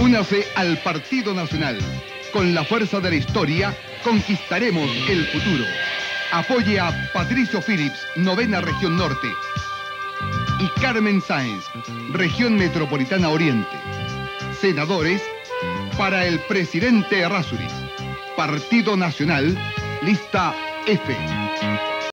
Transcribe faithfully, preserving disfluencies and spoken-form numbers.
Únase al Partido Nacional. Con la fuerza de la historia, conquistaremos el futuro. Apoye a Patricio Phillips, novena Región Norte. Y Carmen Sáenz, Región Metropolitana Oriente. Senadores, para el presidente Errázuriz. Partido Nacional, lista F.